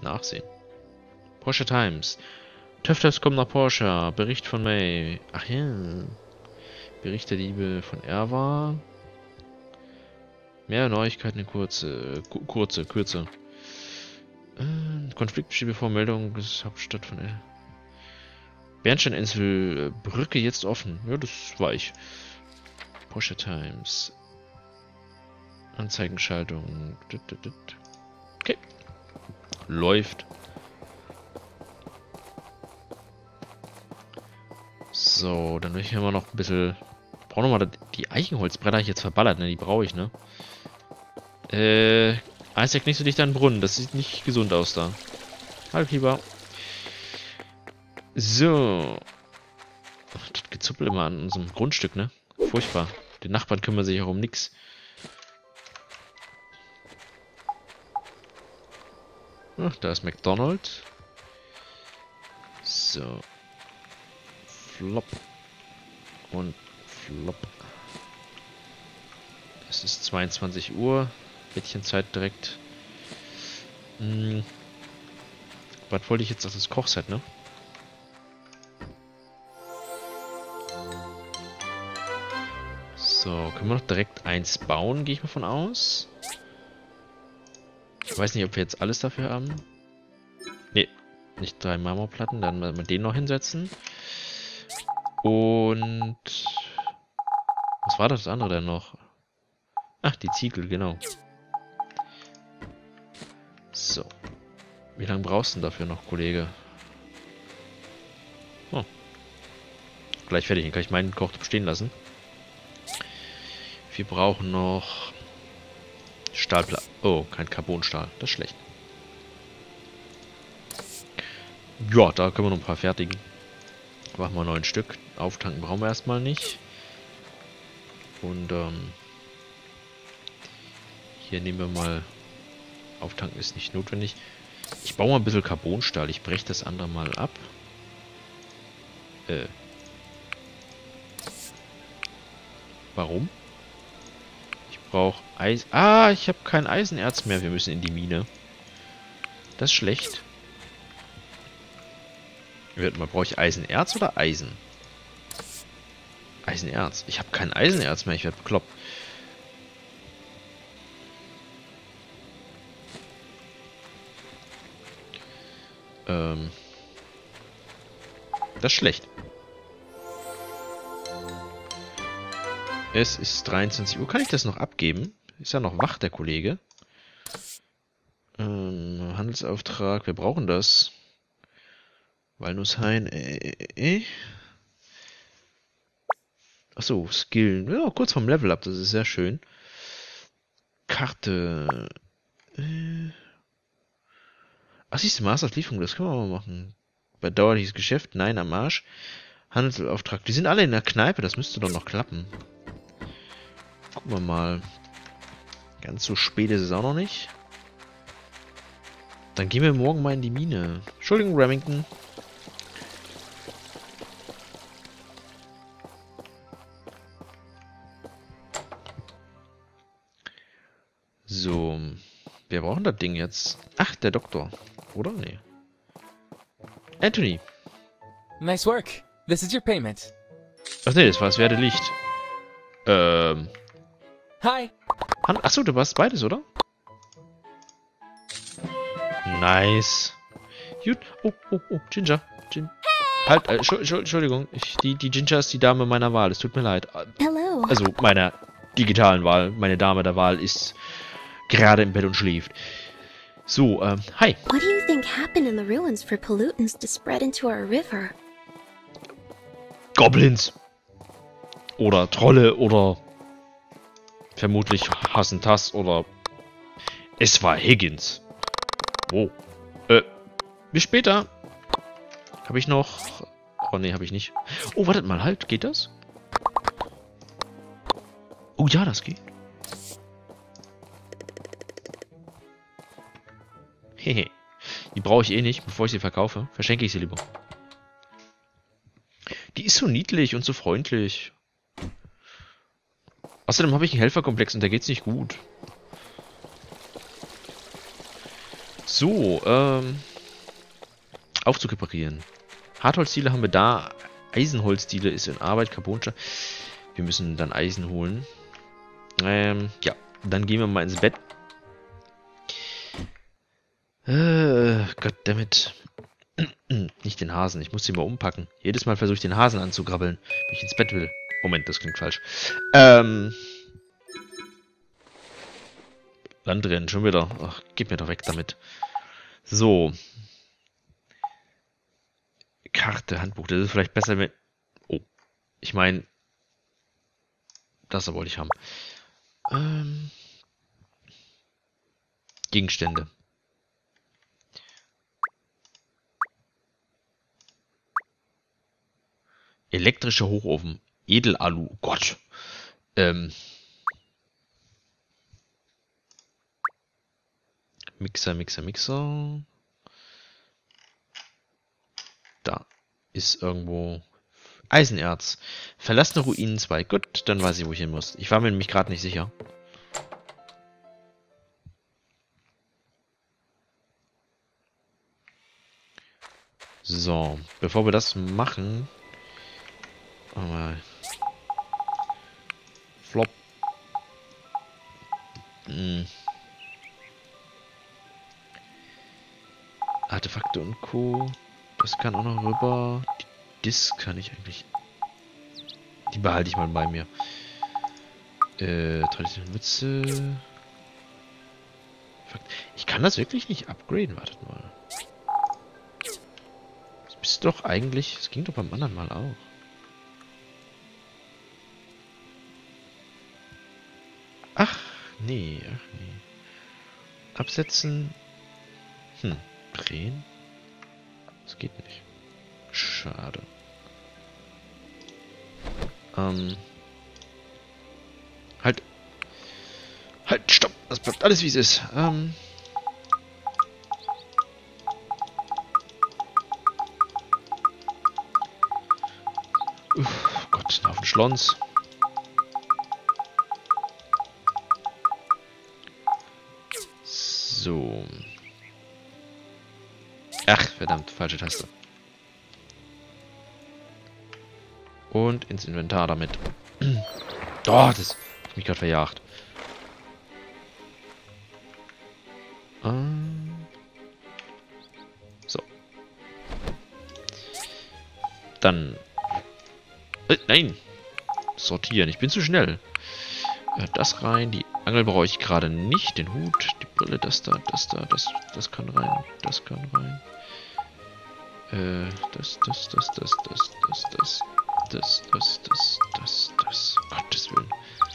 nachsehen. Porsche Times. Töfters kommen nach Porsche. Bericht von May. Ach ja. Bericht der Diebe von Erwa. Mehr Neuigkeiten in Kürze. Konflikt besteht bevor Meldung des Hauptstadt von Bernsteininsel Brücke jetzt offen. Ja, das war ich. Porsche Times. Anzeigenschaltung. Okay. Läuft. So, dann will ich immer noch ein bisschen... Brauche nochmal die Eichenholzbretter, ich jetzt verballert, ne? Die brauche ich, ne? Isaac, nicht so dicht an den Brunnen. Das sieht nicht gesund aus da. Hallo, Fieber. So. Ach, das Gezuppel immer an unserem Grundstück, ne? Furchtbar. Die Nachbarn kümmern sich auch um nix. Ach, da ist McDonald's. So. Flop. Und flop. Es ist 22 Uhr. Mädchenzeit direkt. Was wollte ich jetzt? Das Kochset, ne? So, können wir noch direkt eins bauen, gehe ich mal von aus. Ich weiß nicht, ob wir jetzt alles dafür haben. Ne, nicht 3 Marmorplatten, dann mal den noch hinsetzen. Und... Was war das andere denn noch? Ach, die Ziegel, genau. So. Wie lange brauchst du denn dafür noch, Kollege? Oh. Gleich fertig, dann kann ich meinen Kochtopf stehen lassen. Wir brauchen noch... Stahlplatten. Oh, kein Carbonstahl. Das ist schlecht. Ja, da können wir noch ein paar fertigen. Machen wir 9 Stück. Auftanken brauchen wir erstmal nicht. Und hier nehmen wir mal... Auftanken ist nicht notwendig. Ich baue mal ein bisschen Carbonstahl. Ich breche das andere mal ab. Warum? Ich brauche Eisen. Ah, ich habe kein Eisenerz mehr. Wir müssen in die Mine. Das ist schlecht. Warte mal, brauche ich Eisenerz oder Eisen? Eisenerz. Ich habe kein Eisenerz mehr. Ich werde bekloppt. Das ist schlecht. Es ist 23 Uhr. Kann ich das noch abgeben? Ist ja noch wach, der Kollege. Handelsauftrag. Wir brauchen das. Walnusshain. Achso, Skill. Ja, kurz vom Level Up. Das ist sehr schön. Karte. Ach, siehst du, Masterlieferung. Das können wir mal machen. Bei dauerliches Geschäft. Nein, am Arsch. Handelsauftrag. Die sind alle in der Kneipe. Das müsste doch noch klappen. Gucken wir mal. Ganz so spät ist es auch noch nicht. Dann gehen wir morgen mal in die Mine. Entschuldigung, Remington. So. Wer braucht denn das Ding jetzt? Ach, der Doktor. Oder? Nee. Anthony. Nice work. This is your payment. Ach nee, das war das Werdelicht. Hi. Achso, du warst beides, oder? Nice. Gut. Oh, Ginger. Halt, Entschuldigung. Die Ginger ist die Dame meiner Wahl. Es tut mir leid. Hello. Also meiner digitalen Wahl. Meine Dame der Wahl ist gerade im Bett und schläft. So, hi. What do you think happened in the ruins for pollutants to spread into our river? Goblins. Oder Trolle oder vermutlich Hassentass oder es war Higgins. Oh. Bis später. Habe ich noch... Oh, nee, habe ich nicht. Oh, wartet mal, halt. Geht das? Oh, ja, das geht. Hehe. Die brauche ich eh nicht, bevor ich sie verkaufe. Verschenke ich sie lieber. Die ist so niedlich und so freundlich. Außerdem habe ich einen Helferkomplex und da geht's nicht gut. So, Aufzug reparieren. Hartholzdiele haben wir da. Eisenholzdiele ist in Arbeit. Carbonstein. Wir müssen dann Eisen holen. Ja. Dann gehen wir mal ins Bett. Goddammit. Nicht den Hasen. Ich muss den mal umpacken. Jedes Mal versuche ich den Hasen anzugrabbeln, wenn ich ins Bett will. Moment, das klingt falsch. Landrennen, schon wieder. Ach, gib mir doch weg damit. So. Karte, Handbuch. Das ist vielleicht besser, wenn... Oh. Ich meine... Das wollte ich haben. Gegenstände. Elektrischer Hochofen. Edelalu. Oh Gott. Mixer. Da ist irgendwo Eisenerz. Verlassene Ruinen 2. Gut, dann weiß ich, wo ich hin muss. Ich war mir nämlich gerade nicht sicher. So, bevor wir das machen... Mal. Flop. Artefakte und Co. Das kann auch noch rüber. Die Disk kann ich eigentlich... Die behalte ich mal bei mir. Traditionelle Mütze. Ich kann das wirklich nicht upgraden. Wartet mal. Das bist doch eigentlich... Das ging doch beim anderen Mal auch. Ach nee. Absetzen. Drehen. Das geht nicht. Schade. Halt, stopp. Das bleibt alles wie es ist. Gott, ein Haufen Schlons. So. Ach, verdammt, falsche Taste. Und ins Inventar damit. Oh, das hat mich gerade verjagt. So. Dann. Nein! Sortieren, ich bin zu schnell. Das rein, die Angel brauche ich gerade nicht. Den Hut, die Brille, das kann rein. Das kann rein. Das. Gottes Willen.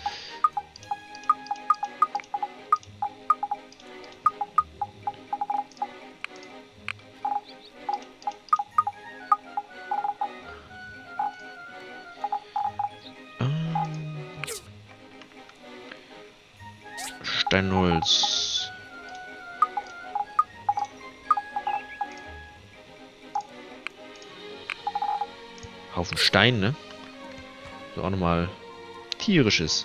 Steinholz. Haufen Stein, ne? So, auch nochmal tierisches.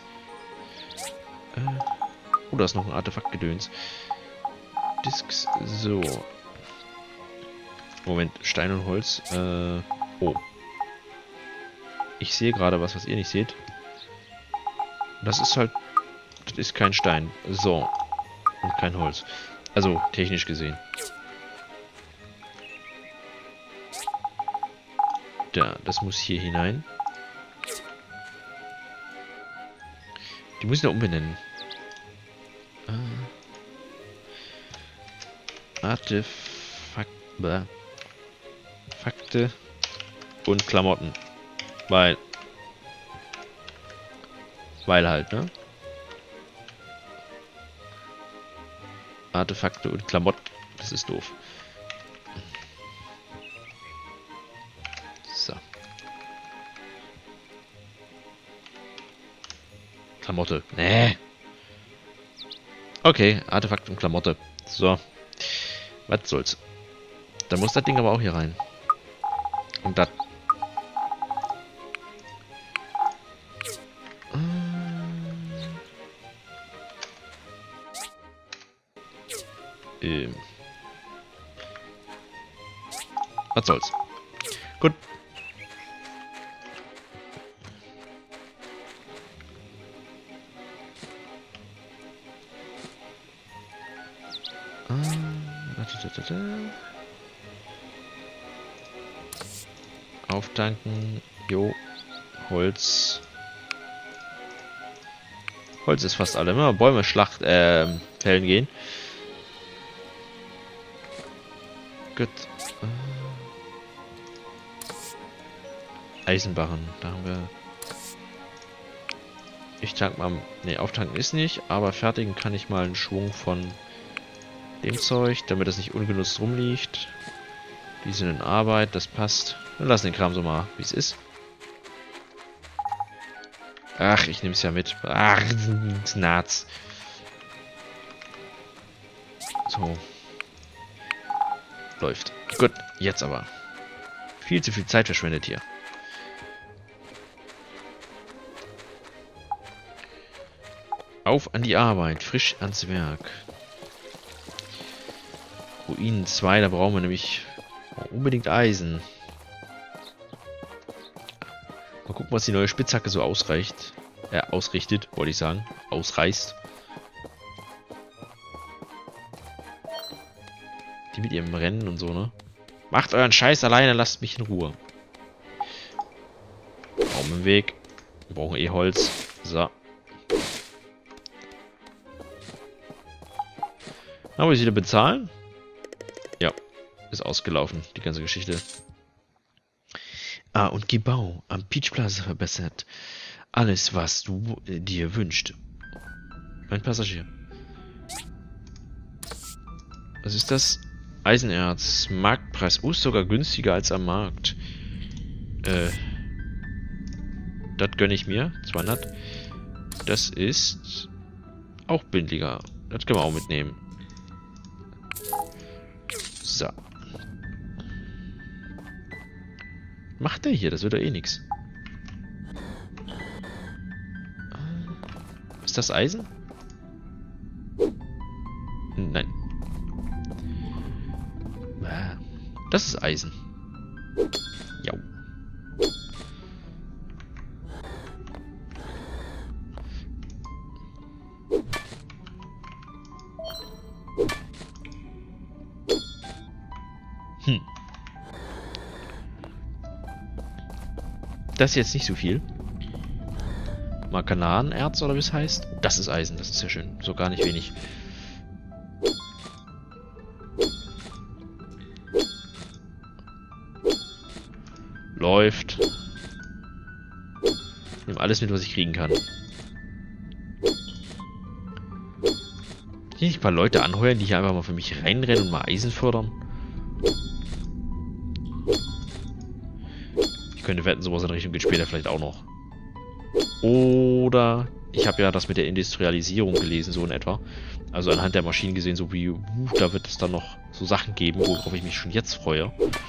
Oh, da ist noch ein Artefaktgedöns. Disks, so. Moment, Stein und Holz. Oh. Ich sehe gerade was ihr nicht seht. Das ist halt... Das ist kein Stein. So. Und kein Holz. Also, technisch gesehen. Da, das muss hier hinein. Die muss ich noch umbenennen. Fakte und Klamotten. Weil halt, ne? Artefakte und Klamotten. Das ist doof. So. Klamotte. Nee. Okay, Artefakt und Klamotte. So. Was soll's. Dann muss das Ding aber auch hier rein. Und das. Was soll's. Gut. Auftanken. Jo. Holz. Holz ist fast alle. Immer Bäume fällen gehen. Gut. Eisenbarren. Da haben wir... Ich tank mal... Ne, auftanken ist nicht. Aber fertigen kann ich mal einen Schwung von dem Zeug, damit das nicht ungenutzt rumliegt. Die sind in Arbeit. Das passt. Dann lassen den Kram so mal, wie es ist. Ach, ich nehme es ja mit. Ach, Snarz. So. Läuft. Gut, jetzt aber. Viel zu viel Zeit verschwendet hier. Auf an die Arbeit. Frisch ans Werk. Ruinen 2, da brauchen wir nämlich unbedingt Eisen. Mal gucken, was die neue Spitzhacke so ausrichtet, wollte ich sagen. Ausreißt. Die mit ihrem Rennen und so, ne? Macht euren Scheiß alleine, lasst mich in Ruhe. Baum im Weg. Wir brauchen eh Holz. So. Aber wir sie wieder bezahlen? Ja. Ist ausgelaufen, die ganze Geschichte. Ah, und Gebau am Peach Plaza verbessert. Alles, was du dir wünschst. Mein Passagier. Was ist das? Eisenerz. Marktpreis. Ist sogar günstiger als am Markt. Das gönne ich mir. 200. Das ist auch billiger. Das können wir auch mitnehmen. So. Macht der hier? Das wird doch eh nix. Ist das Eisen? Nein. Das ist Eisen. Ja. Das ist jetzt nicht so viel. Markananerz oder wie es heißt. Das ist Eisen, das ist ja schön. So gar nicht wenig. Läuft. Ich nehme alles mit, was ich kriegen kann. Hier nicht ein paar Leute anheuern, die hier einfach mal für mich reinrennen und mal Eisen fördern. Ich könnte wetten, sowas in Richtung geht später vielleicht auch noch. Oder ich habe ja das mit der Industrialisierung gelesen, so in etwa. Also anhand der Maschinen gesehen, so wie, da wird es dann noch so Sachen geben, worauf ich mich schon jetzt freue.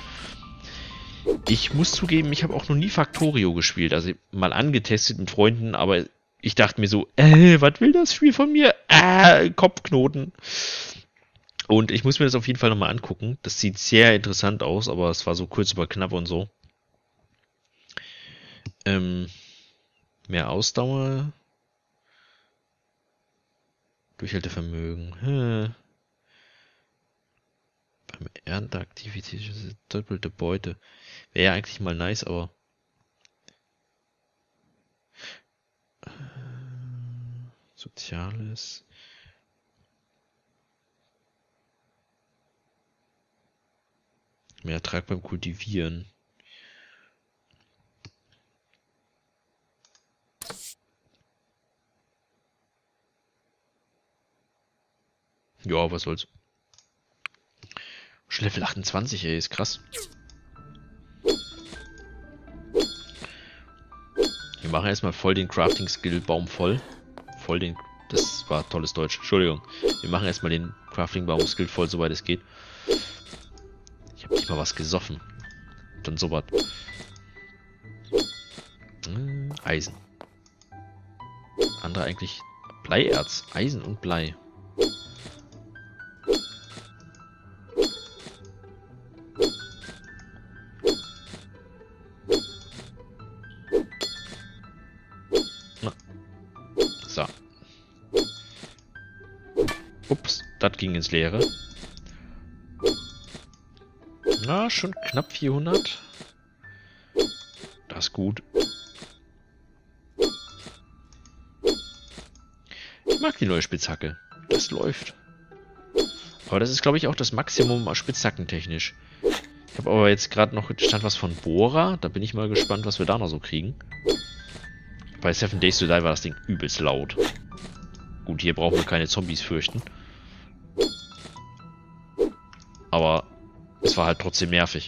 Ich muss zugeben, ich habe auch noch nie Factorio gespielt. Also mal angetestet mit Freunden, aber ich dachte mir so, was will das Spiel von mir? Kopfknoten. Und ich muss mir das auf jeden Fall nochmal angucken. Das sieht sehr interessant aus, aber es war so kurz über knapp und so. Mehr Ausdauer. Durchhaltevermögen. Beim Ernteaktivität doppelte Beute. Wäre ja eigentlich mal nice, aber... Soziales... Mehr Ertrag beim Kultivieren. Ja, was soll's. Schon Level 28, ey, ist krass. Wir machen erstmal voll den Crafting-Skill-Baum voll. Das war tolles Deutsch, Entschuldigung. Wir machen erstmal den Crafting-Baum-Skill voll, soweit es geht. Ich habe nicht mal was gesoffen. Dann sowas. Eisen. Andere eigentlich Bleierz, Eisen und Blei. Das ging ins Leere. Na, schon knapp 400. Das ist gut. Ich mag die neue Spitzhacke. Das läuft. Aber das ist, glaube ich, auch das Maximum spitzhackentechnisch. Ich habe aber jetzt gerade noch stand was von Bohrer. Da bin ich mal gespannt, was wir da noch so kriegen. Bei 7 Days to Die war das Ding übelst laut. Gut, hier brauchen wir keine Zombies fürchten. Aber es war halt trotzdem nervig.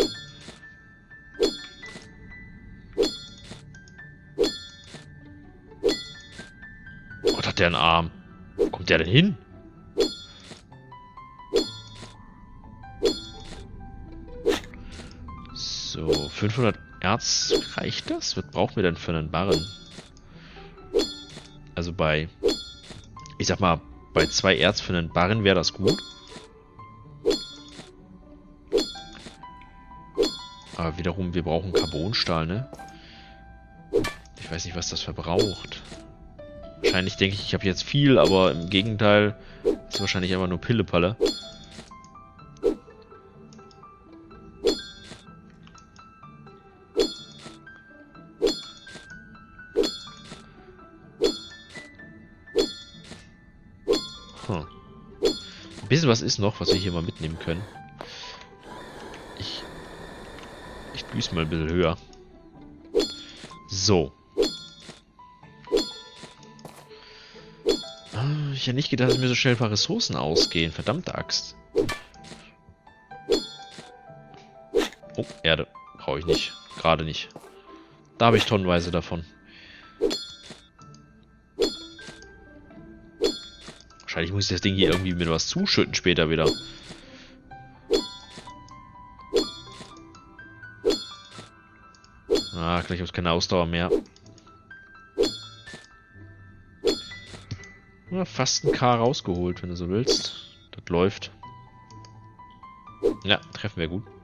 Gott, hat der einen Arm. Wo kommt der denn hin? So, 500 Erz, reicht das? Was brauchen wir denn für einen Barren? Also bei, ich sag mal, bei 2 Erz für einen Barren wäre das gut. Aber wiederum, wir brauchen Carbonstahl, ne? Ich weiß nicht, was das verbraucht. Wahrscheinlich denke ich, ich habe jetzt viel, aber im Gegenteil ist wahrscheinlich einfach nur Pillepalle. Ein bisschen was ist noch, was wir hier mal mitnehmen können. Ich düse mal ein bisschen höher. So. Ich hätte nicht gedacht, dass mir so schnell ein paar Ressourcen ausgehen. Verdammte Axt. Oh, Erde. Brauche ich nicht. Gerade nicht. Da habe ich tonnenweise davon. Wahrscheinlich muss ich das Ding hier irgendwie mit was zuschütten später wieder. Ah, gleich habe ich keine Ausdauer mehr. Ja, fast ein K rausgeholt, wenn du so willst. Das läuft. Ja, treffen wir gut.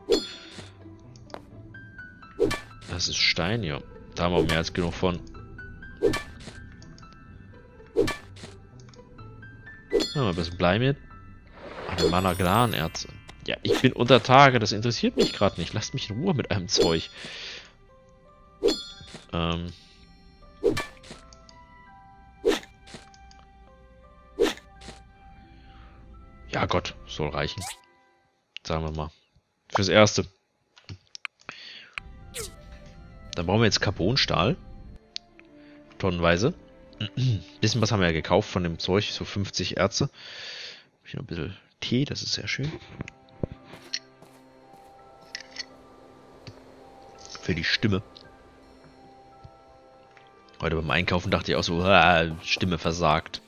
Das ist Stein, ja. Da haben wir mehr als genug von. Ja, mal ein bisschen Blei mit. Eine Managlan-Erze. Ja, ich bin unter Tage, das interessiert mich gerade nicht. Lasst mich in Ruhe mit einem Zeug. Ja Gott, soll reichen. Sagen wir mal. Fürs Erste. Dann brauchen wir jetzt Carbonstahl. Tonnenweise. Bisschen was haben wir ja gekauft von dem Zeug. So 50 Erze. Hier noch ein bisschen Tee, das ist sehr schön. Für die Stimme. Heute beim Einkaufen dachte ich auch so, Stimme versagt.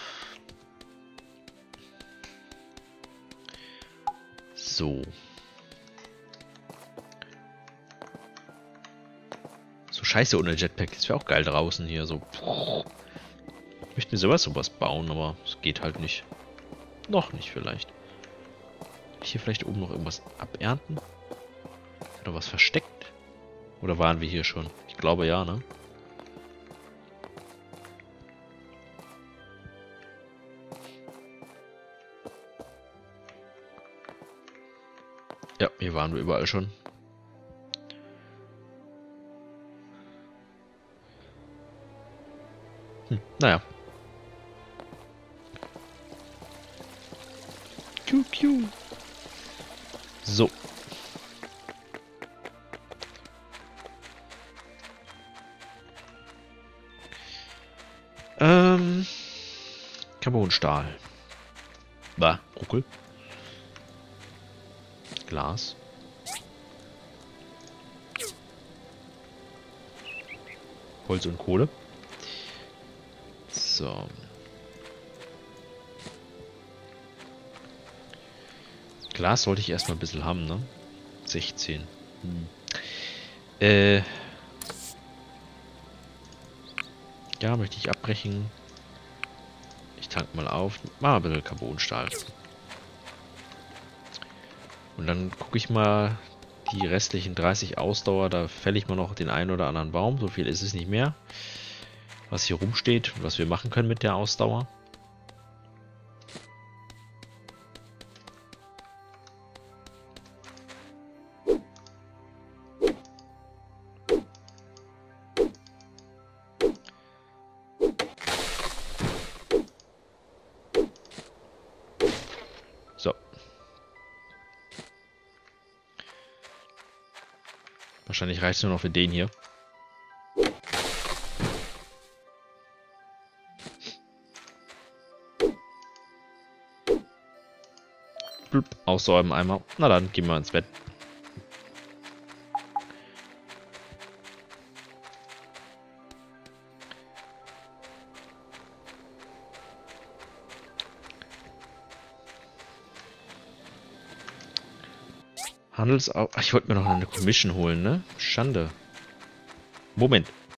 So. So scheiße ohne Jetpack. Das wäre auch geil draußen hier. So. Ich möchte mir sowas bauen, aber es geht halt nicht. Noch nicht vielleicht. Hier vielleicht oben noch irgendwas abernten? Oder was versteckt? Oder waren wir hier schon? Ich glaube ja, ne? Ja, hier waren wir überall schon. Naja. QQ. So. Carbonstahl. Ruckel. Glas. Holz und Kohle. So. Glas sollte ich erstmal ein bisschen haben, ne? 16. Ja, möchte ich abbrechen. Ich tank mal auf. Mach ein bisschen Carbonstahl. Und dann gucke ich mal die restlichen 30 Ausdauer. Da fälle ich mal noch den einen oder anderen Baum. So viel ist es nicht mehr. Was hier rumsteht und was wir machen können mit der Ausdauer. Wahrscheinlich reicht es nur noch für den hier. Blub, aussäumen einmal. Na dann, gehen wir ins Bett. Ach, ich wollte mir noch eine Commission holen, ne? Schande. Moment.